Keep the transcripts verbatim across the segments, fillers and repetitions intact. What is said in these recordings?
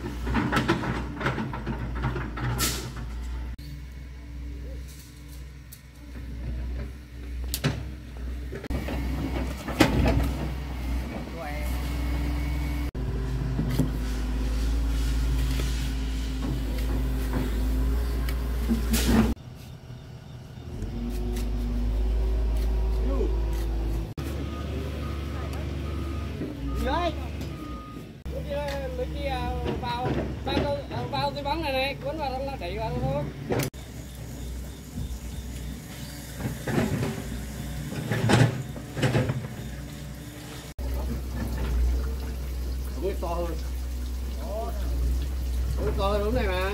Bóng này này, cuốn vào nó đẩy vào thôi. Ôi to hơn. Ôi to hơn đúng này mà.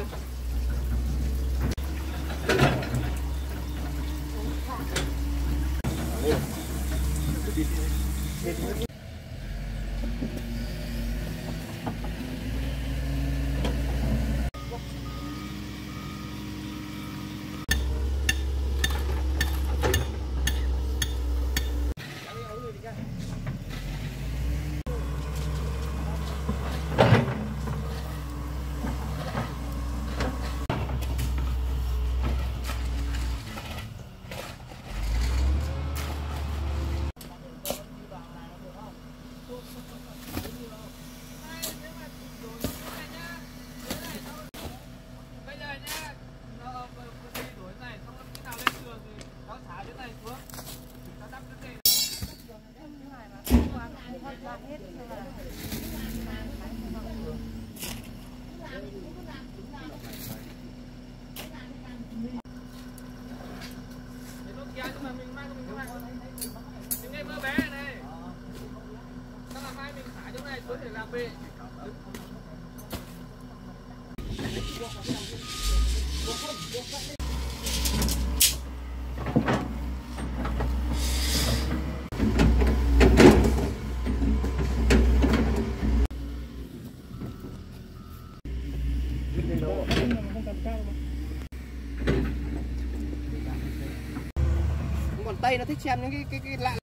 Còn Tây nó thích xem những cái cái cái lạ.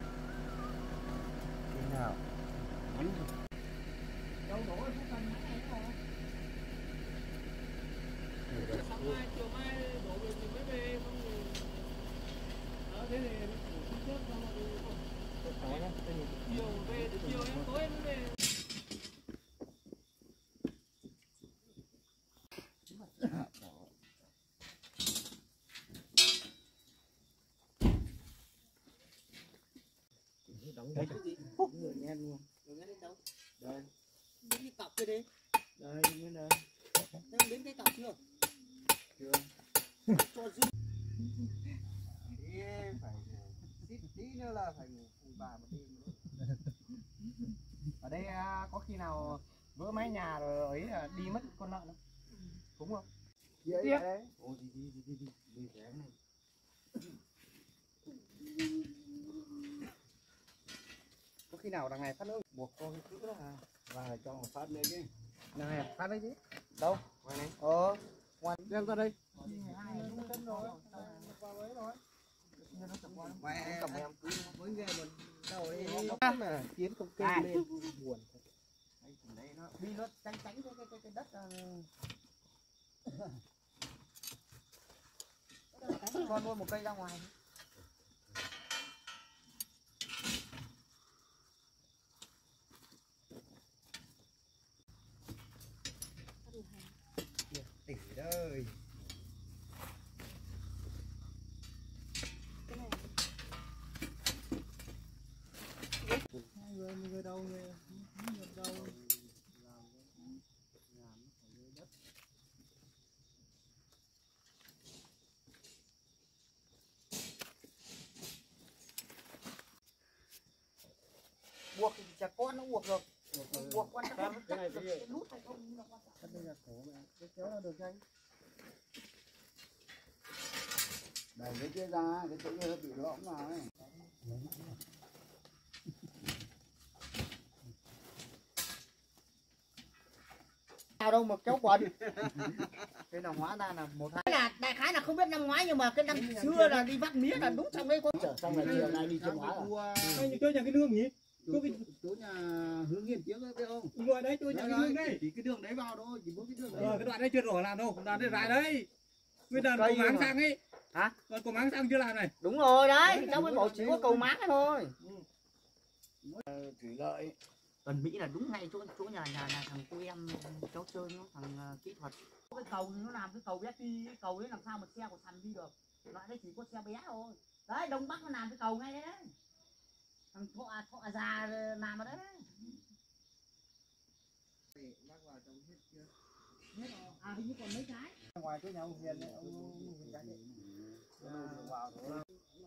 Nào. Sáng mai chiều mai đổ về thì mới về không thì đó thế thì trước xong rồi chiều về từ chiều em tối em mới về. Đấy. Người nghe luôn. Người nghe đến đâu? Đây. Đến cái cọc kia đi. Đây, bên đây. Em đến cái cọc chưa? Chưa. Cho dư. Thì phải xít tí nữa là phải ngủ cùng bà một đêm nữa. Ở đây có khi nào vỡ mái nhà rồi ấy là đi mất con lợn không? Đúng không? Tiếp. Ồ đi đi đi đi đi đi cái này. Có khi nào đằng này phát nước buộc con cứ đó à? Và cho một phát nữa chứ. Đằng này phát đấy chứ. Đâu? Ngoài này. Ờ. Ngoài đem ra đây. Mẹ cầm em cứ với ghê mình đâu đi nó mà chiến không kêu lên buồn. Đây nó đi nó tránh tránh cái cái cái đất con nuôi một cây ra ngoài. Tỉnh ơi. Hai người người đâu người người đâu làm làm nó phải dưới đất. Buộc thì chả con nó buộc được. Buộc quan trọng là chắc được cái nút hay không là quan trọng. Cái đây là khổ mà, cái kéo nó được nhanh. Đẩy cái kia ra, cái chỗ kia bị lõm vào ấy. Nào đâu mà kéo quần. Cái nào hóa ra là một hai. Cái là đại khái là không biết năm ngoái nhưng mà cái năm xưa là đi vắt mía là đúng trong đây con. Xong là chiều nay đi chiều hóa rồi. Anh chơi nhà cái nương nhỉ? Chỗ nhà hướng nghiền tiếng biết không? Rồi đấy tôi nhận hướng đây. Chỉ cái đường đấy vào thôi, chỉ mỗi cái đường đấy. Ờ, cái đoạn đấy chưa đổ làm đâu, đoạn đấy dài đấy. Bây giờ cầu máng sang ấy. Hả? Còn cầu máng sang chưa làm này. Đúng rồi đấy, cháu mới bảo chỉ có cầu máng thôi. Ừ. Thủy lợi Gần Mỹ là đúng ngay chỗ chỗ nhà nhà, nhà thằng cô em cháu chơi nó thằng uh, kỹ thuật. Cái cầu nó làm cái cầu bé đi, cái cầu đấy làm sao mà xe của thằng đi được. Loại đấy chỉ có xe bé thôi. Đấy, Đông Bắc nó làm cái cầu ngay đấy đấy. Thằng thọ thọ già làm ở đấy. bác vào trong hết chưa? Hết rồi. À hình như còn mấy cái. Ngoài chỗ nhà ông Hiền đấy, ông ông Hiền cái đấy. Vào rồi.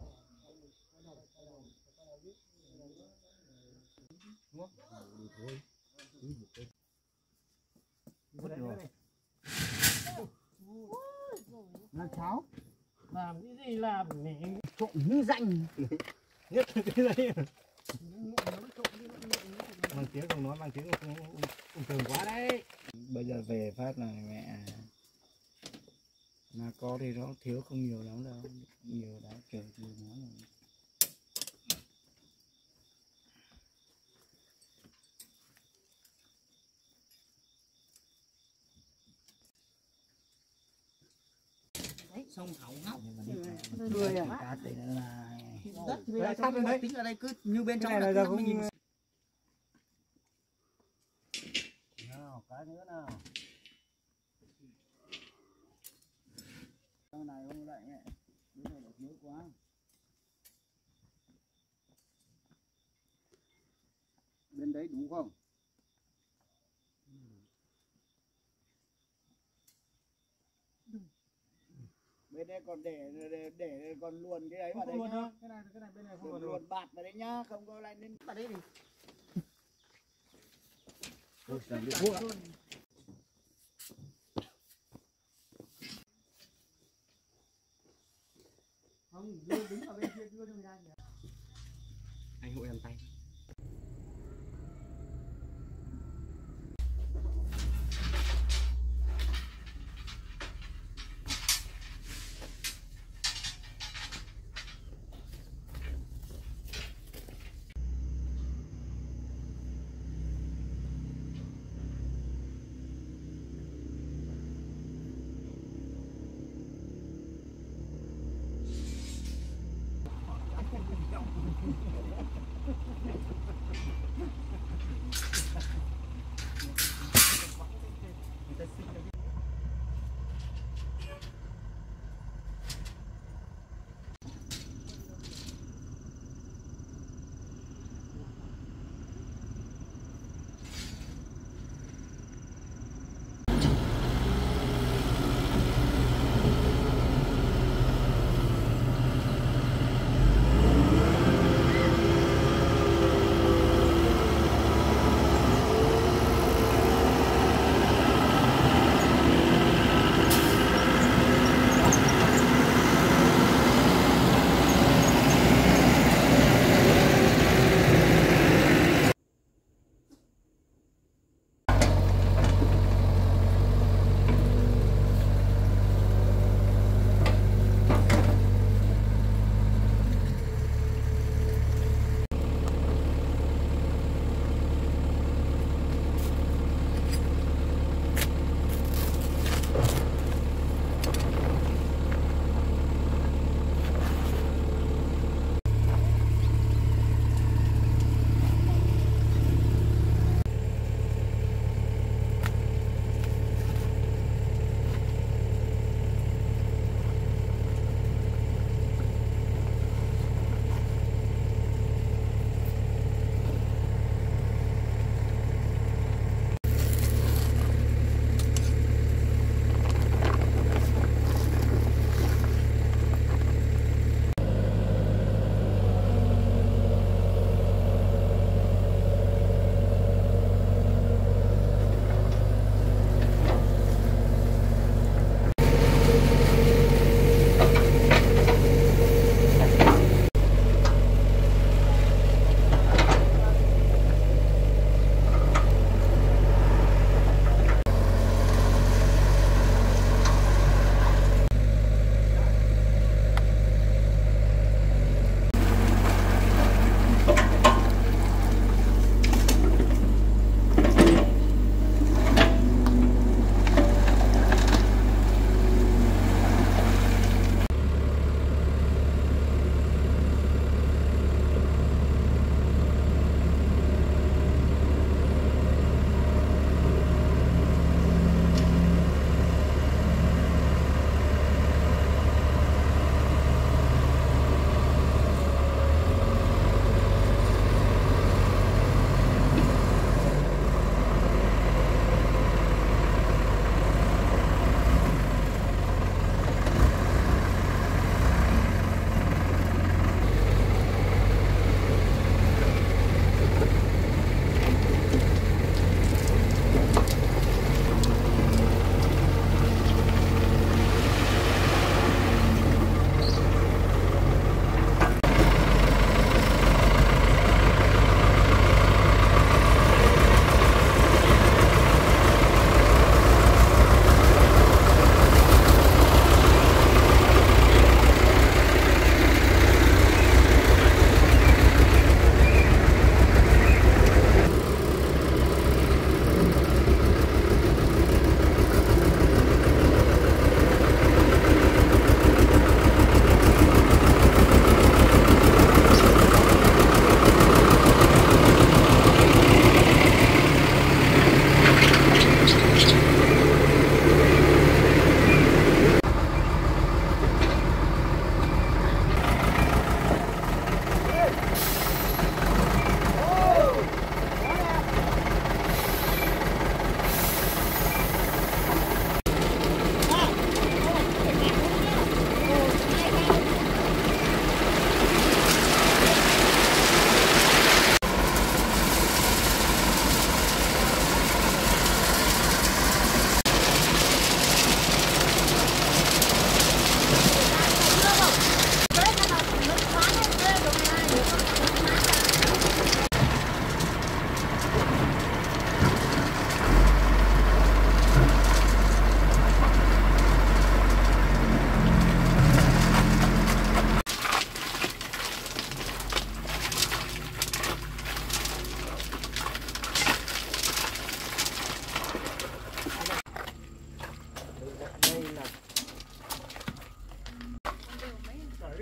Vứt rồi. Làm cháo. Làm cái gì làm mẹ Trộn như danh. nhất cái đấy. Mang tiếng không nói, mang tiếng không không thường quá đấy. Bây giờ về phát là mẹ mà có thì nó thiếu không nhiều lắm đâu, nhiều đã trời thì nó là Đấy, sông Thảo Ngọc. người à? Cá thì là Đất thì bây giờ trong đây tính ở đây cứ như bên trong này là là cứ mình nhìn. nào cá nữa nào. Sau này ông lại mẹ, bây giờ là thiếu quá. Bên đấy đủ không? Bên đây còn để để, để còn luồn cái đấy vào đây nhá. Cái này cái này bên này không còn Luồn, luồn. luồn bạt vào đấy nhá, không có lại nên Vào đây đi. Không, đưa đứng ở bên kia đưa cho người ta nhỉ. Anh hộ em tay.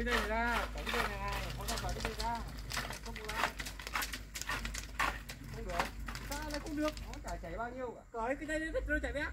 đây này ra, cởi cái dây này, không ra cởi cái dây ra, không được ra, không được, sao lại không được, nó chả chảy bao nhiêu cả, cởi cái dây rất rồi chảy bé.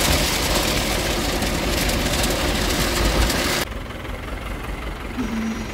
Thank you.